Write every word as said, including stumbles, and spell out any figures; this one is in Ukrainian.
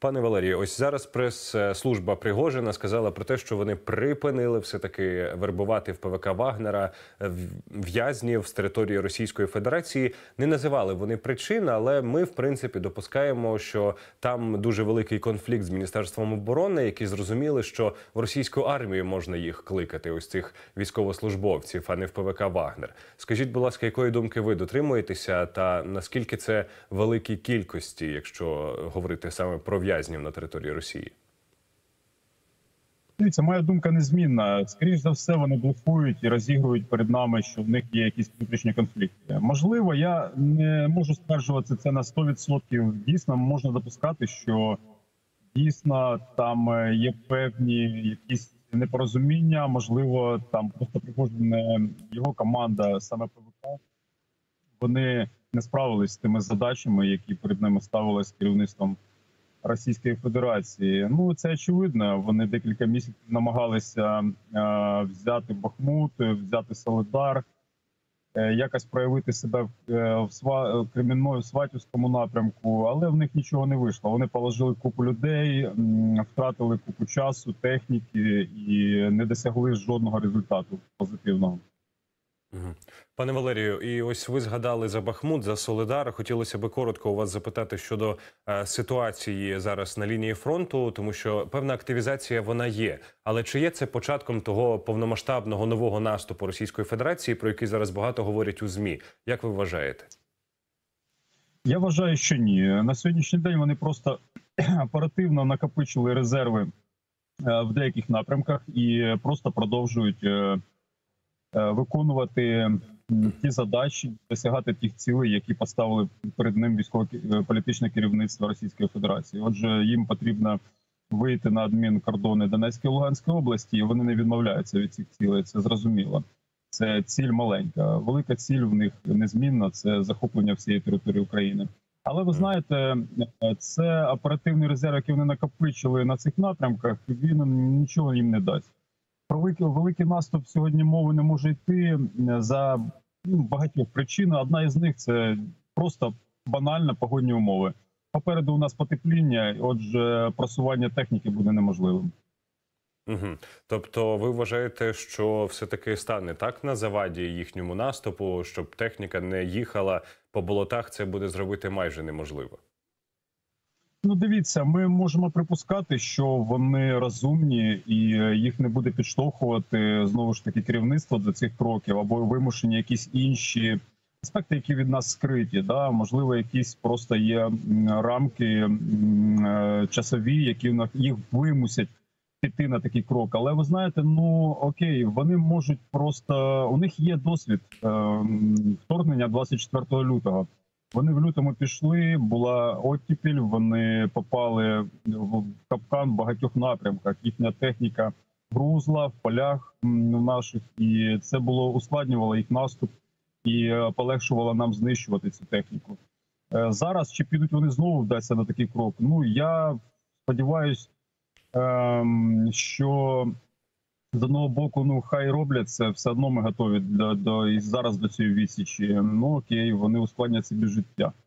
Пане Валерію, ось зараз прес-служба Пригожина сказала про те, що вони припинили все-таки вербувати в ПВК Вагнера в'язнів з території Російської Федерації. Не називали вони причин, але ми, в принципі, допускаємо, що там дуже великий конфлікт з Міністерством оборони, які зрозуміли, що в російську армію можна їх кликати, ось цих військовослужбовців, а не в ПВК Вагнер. Скажіть, будь ласка, якої думки ви дотримуєтеся та наскільки це великі кількості, якщо говорити саме про в'язнів на території Росії? Дивіться, моя думка незмінна. Скоріше за все, вони блефують і розігрують перед нами, що в них є якісь внутрішні конфлікти. Можливо, я не можу стверджувати це на сто відсотків. Дійсно, можна допускати, що дійсно там є певні якісь непорозуміння. Можливо, там просто Пригожин, його команда, саме ПВК, вони не справились з тими задачами, які перед ними ставилось керівництвом Російської Федерації. Ну, це очевидно. Вони декілька місяців намагалися е, взяти Бахмут, взяти Солидар, е, якось проявити себе в, е, в, Сва, в Кремінної, в Сватівському напрямку, але в них нічого не вийшло. Вони положили купу людей, м, втратили купу часу, техніки і не досягли жодного результату позитивного. Пане Валерію, і ось ви згадали за Бахмут, за Солидар. Хотілося б коротко у вас запитати щодо е, ситуації зараз на лінії фронту, тому що певна активізація вона є. Але чи є це початком того повномасштабного нового наступу Російської Федерації, про який зараз багато говорять у ЗМІ? Як ви вважаєте? Я вважаю, що ні. На сьогоднішній день вони просто оперативно накопичили резерви е, в деяких напрямках і просто продовжують е, виконувати ті задачі, досягати тих цілей, які поставили перед ним військово-політичне керівництво Російської Федерації. Отже, їм потрібно вийти на адмінкордони Донецької і Луганської області, і вони не відмовляються від цих цілей, це зрозуміло. Це ціль маленька. Велика ціль в них незмінна – це захоплення всієї території України. Але ви знаєте, це оперативний резерв, який вони накопичили на цих напрямках, він нічого їм не дасть. Про великий, великий наступ сьогодні мови не може йти за ну, багатьох причин. Одна із них – це просто банально погодні умови. Попереду у нас потепління, отже, просування техніки буде неможливим. Угу. Тобто ви вважаєте, що все-таки стане так на заваді їхньому наступу, щоб техніка не їхала по болотах, це буде зробити майже неможливо? Ну, дивіться, ми можемо припускати, що вони розумні і їх не буде підштовхувати, знову ж таки, керівництво до цих кроків, або вимушені якісь інші аспекти, які від нас скриті. Да? Можливо, якісь просто є рамки часові, які їх вимусять піти на такий крок. Але ви знаєте, ну окей, вони можуть просто, у них є досвід вторгнення двадцять четвертого лютого. Вони в лютому пішли, була оттепіль, вони попали в капкан в багатьох напрямках. Їхня техніка грузла в полях наших, і це було ускладнювало їх наступ і полегшувало нам знищувати цю техніку. Зараз, чи підуть вони знову вдасться на такий крок? Ну, я сподіваюся, що з одного боку, ну, хай роблять це, все одно ми готові до, до, і зараз до цієї відсічі. Ну, окей, вони ускладнять собі життя.